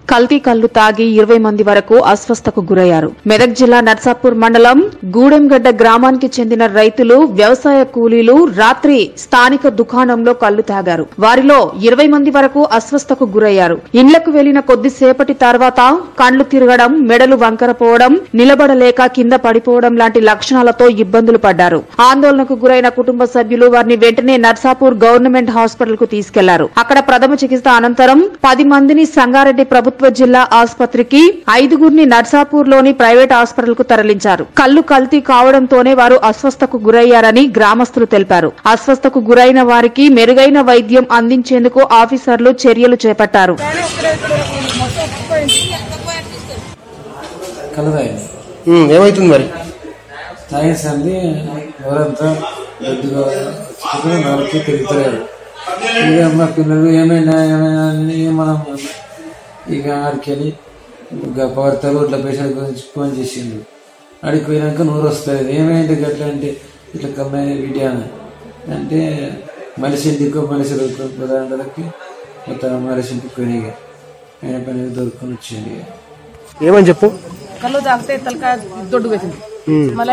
కల్తీ కల్లు తాగి 20 మంది వరకు అస్వస్థకు గురయ్యారు. మెదక్ జిల్లా నర్సాపూర్ మండలం గూడెంగడ్డ గ్రామానికి చెందిన రైతులు, వ్యవసాయ కూలీలు రాత్రి స్థానిక దుకాణంలో కల్లు తాగారు. వారిలో 20 మంది వరకు అస్వస్థకు గురయ్యారు. ఇండ్లకు వెళ్లిన కొద్దిసేపటి తర్వాత కండ్లు తిరగడం, మెడలు వంకరపోవడం, నిలబడలేక కింద పడిపోవడం లాంటి లక్షణాలతో ఇబ్బందులు పడ్డారు. ఆందోళనకు గురైన కుటుంబ సభ్యులు వారిని వెంటనే నర్సాపూర్ గవర్నమెంట్ హాస్పిటల్ కు తీసుకెళ్లారు. అక్కడ ప్రథమ చికిత్స అనంతరం 10 మందిని సంగారెడ్డి ప్రభుత్వ జిల్లా ఆసుపత్రికి, 5గురిని నర్సాపూర్ లోని ప్రైవేట్ హాస్పిటల్ కు తరలించారు. కల్లు కల్తీ కావడంతోనే వారు అస్వస్థకు గురయ్యారని గ్రామస్తులు తెలిపారు. అస్వస్థకు గురైన వారికి మెరుగైన వైద్యం అందించేందుకు ఆఫీసర్లు చర్యలు చేపట్టారు. ఏమైతుంది మరి తాగేసండి ఎవరంతా కొద్దిగా నరికి తిరుగుతారు. ఇక మా పిల్లలు ఏమైనా మనం ఇక ఆడికెళ్ళి భర్తలు ఇట్లా పేషెంట్ గురించి ఫోన్ చేసిండు. అడిగిపోయినాక నూరు వస్తుంది. ఏమైంది గట్లా అంటే ఇట్లా కమ్మైన వీడియో అంటే మనిషి ఇంటికో మనిషి దొరుకుతుందకి మొత్తం మనిషి ఇంటికి పోయినాయి. ఆయన పని దొరుకుని వచ్చింది. ఏమని చెప్పు. కళ్ళు తాగితే తలకాయ దొడ్డు వేసింది. మళ్ళీ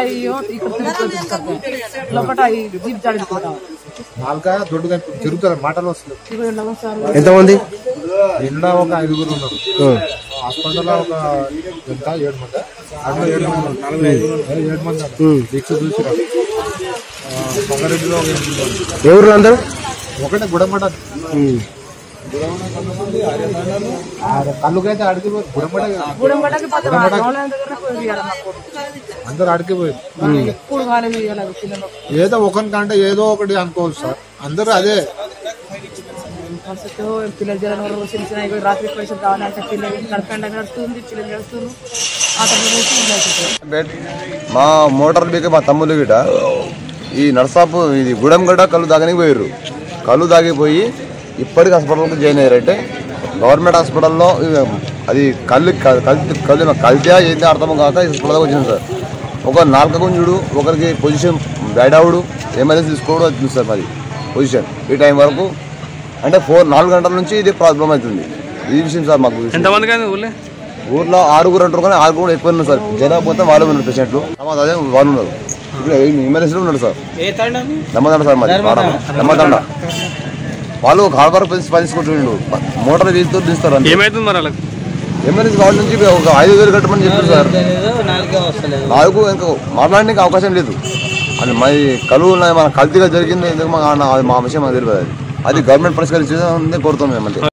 లోపల జీప్ జాడించుకుంటాం. నాలుకాయ దొడ్డుగా తిరుగుతారు. మాటలు వస్తుంది. ఎంతమంది? ఇంట్లో ఒక 5గురు ఉన్నారు. హాస్పిటల్లో ఒక 7 మంది. అట్లా 7 మంది దీక్ష చూసి సంగారెడ్డిలో ఎవరు అందరూ ఒకటే గుడమట కళ్ళుకైతే అడిగిపోయి అందరు అడిగిపోయి ఏదో ఒకరికంటే ఏదో ఒకటి అనుకోవచ్చు సార్. అందరూ అదే పిల్లలు రాత్రి పైసలు కావాలంటే పిల్లలు కడపండ నడుస్తుంది, పిల్లలు నడుస్తుంది. మా మోటార్ బీకే మా తమ్ముళ్ళు గిట ఈ నర్సాపూర్ ఇది గూడెంగడ్డ కళ్ళు తాగనికి పోయారు. కళ్ళు తాగిపోయి ఇప్పటికి హాస్పిటల్కి జాయిన్ అయ్యారంటే గవర్నమెంట్ హాస్పిటల్లో అది కల్తీ ఏంటి అర్థం కాక హాస్పిటల్ దాకా వచ్చింది సార్. ఒక 4 గుంజుడు, ఒకరికి పొజిషన్ బ్యాడ్ అవుడు, ఎమర్జెన్సీ తీసుకోవడం అది సార్ మరి పొజిషన్. ఈ టైం వరకు అంటే 4 గంటల నుంచి ఇది ప్రాబ్లం అవుతుంది. ఈ విషయం సార్ మాకు ఊర్లో 6గురు అంటారు కానీ 6 కూడా ఎక్కువ ఉన్నారు సార్. జనాభా మొత్తం వాళ్ళు ఉన్నారు పేషెంట్లు. అదే వాళ్ళు ఉన్నారు. ఇప్పుడు ఎమర్జెన్సీలో ఉన్నారు సార్. నమ్మదండ సార్ మరి నమ్మదండ వాళ్ళు ఒక హార్డ్ వర్క్ పనిచుకుంటుండ్రు. మోటార్ వీళ్ళతో దిస్తారు. ఎమర్జెన్సీ కావాలి నుంచి ఒక 5,000 కట్టమని చెప్పారు సార్. నాకు ఇంకా మాట్లాడడానికి అవకాశం లేదు. అది మరి కలువు మన కల్తీగా జరిగింది ఎందుకు మా విషయం మాకు తెలియదు. అది గవర్నమెంట్ పరిష్కరించేది కోరుతున్నాం.